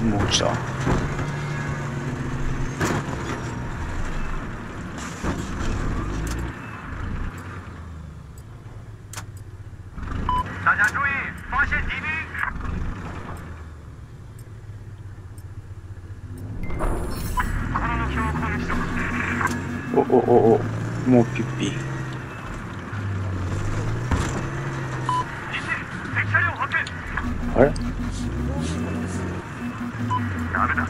もう落ちた。 大家注意，发现敌兵！この目標を攻撃しろ。 お、もうピッピ。 敵車両発見。 あれ？ ダメだ。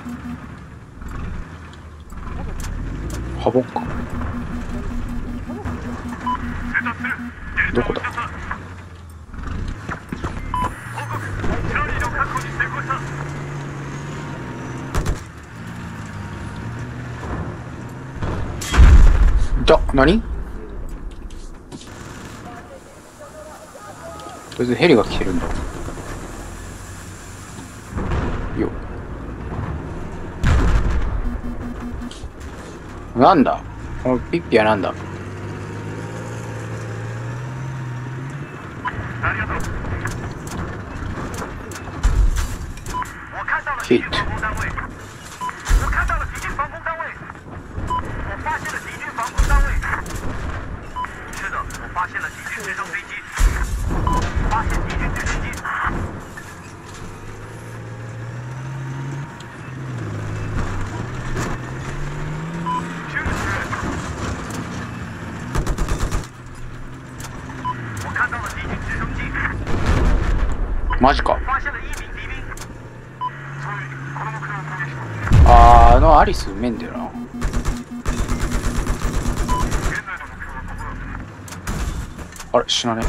ハボか。 通達する。 どこだ？ 報告。チャーリーの確保に成功した。 何？別にヘリが来てるんだよ。なんだこのピッピはなんだ？ ありがとう。我看到了敌军防空单位。我看到了敌军防空单位。我发现了敌军防空单位。是的，我发现了敌军直升飞机。发现敌军直升机。我看到了敌军直升机。 マジか。 发现了一名敌兵。そういうこの目標を攻撃した。 あのアリスうめんだよな。 現在の目標はここだ。 あれ死なね。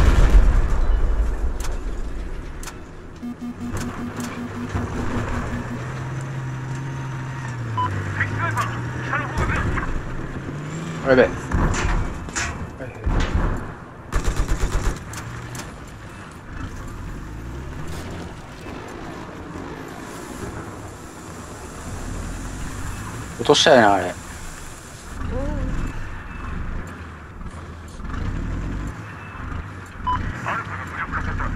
敵スナイパー、北の方角。 やべえ。落としたいなあれ。 アルファが無力化された。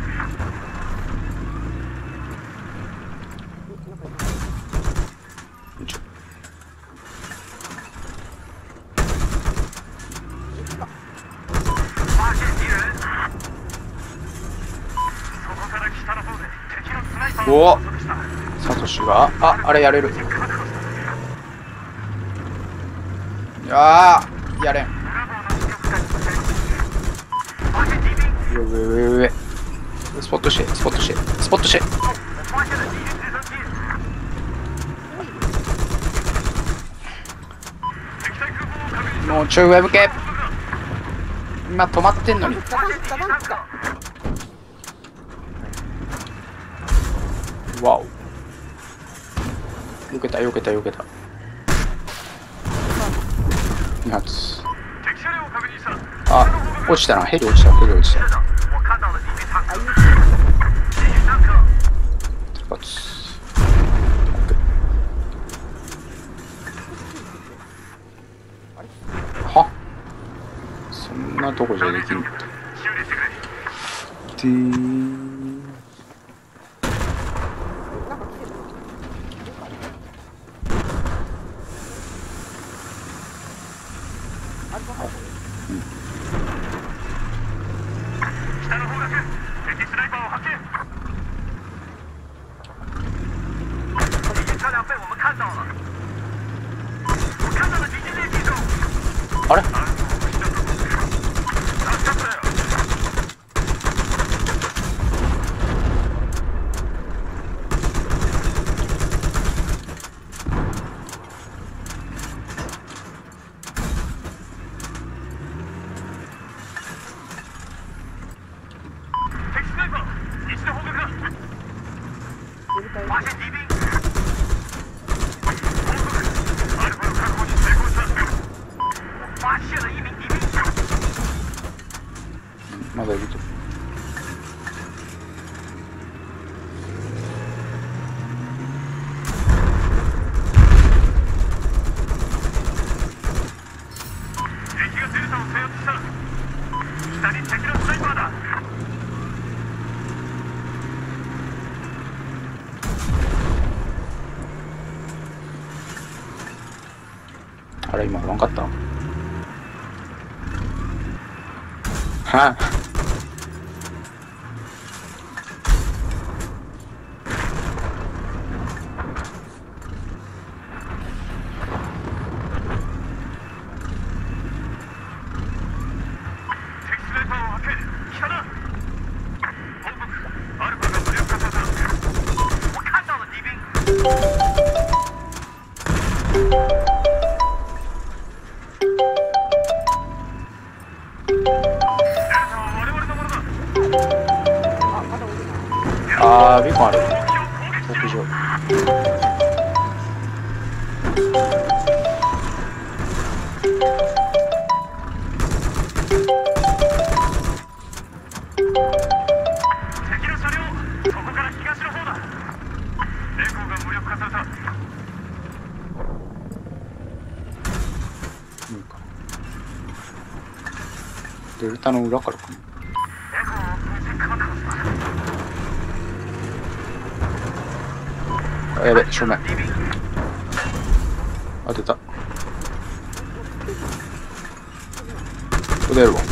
发现敌人。そこから北の方で敵のスナイパーを捕捉した。 サトシがあれやれる。ああやれん。上スポットしてスポットしてスポットして。もうちょい上向け。今止まってんのに。わお。避けた避けた避けた。2発。あ、落ちたな。ヘリ落ちた。ヘリ落ちた。は？そんなとこじゃできんの？てー。 北の方角、敵スナイパーを発見。敌军车辆被我们看到了。我看到了敌军猎地中。 あれ？ 发现敌兵。阿尔法的確保に成功した。发现了一名敌兵。 まだいると。 敵がデルタを制圧した。下に敵のスナイパーだ。 あれ今分かったはあービーコンある屋上デルタの裏からかな。あ、やべ、正面。当てた。ここでやるわ。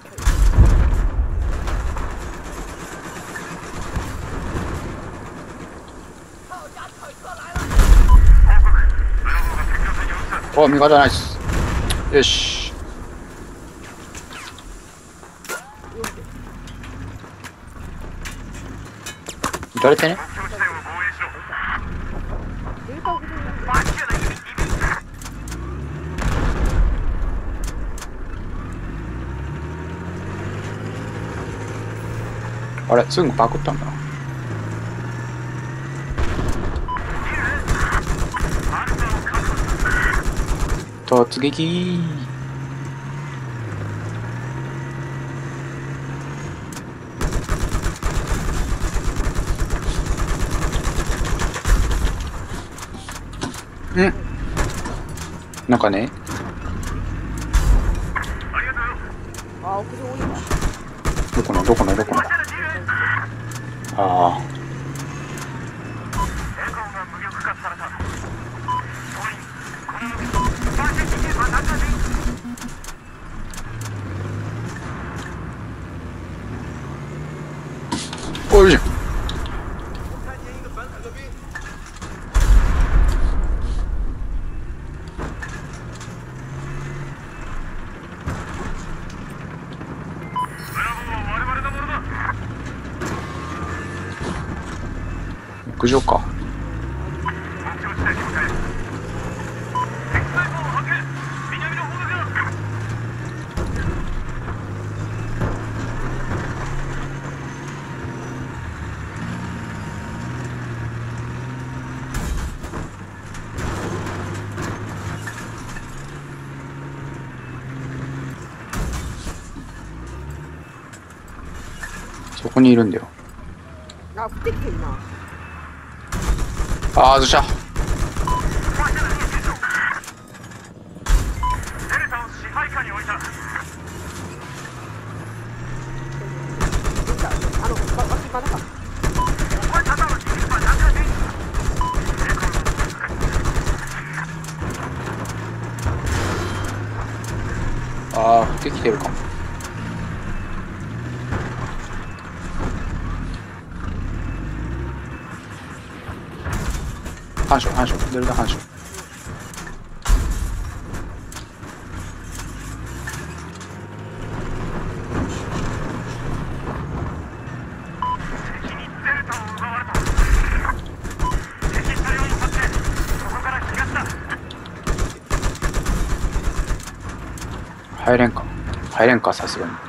お、味方ナイス。よし。撃たれてね。あれ、すぐパクったんだな。突撃。うん。なんかね。 あ、屋上多いわ。 どこのどこのどこの。ああ。おいしい。屋上か。そこにいるんだよ。 あ、降ってきてるな。 ああ、どうした。ああ、降ってきてるかも。反射反射デルタ反射。入れんかさすがに。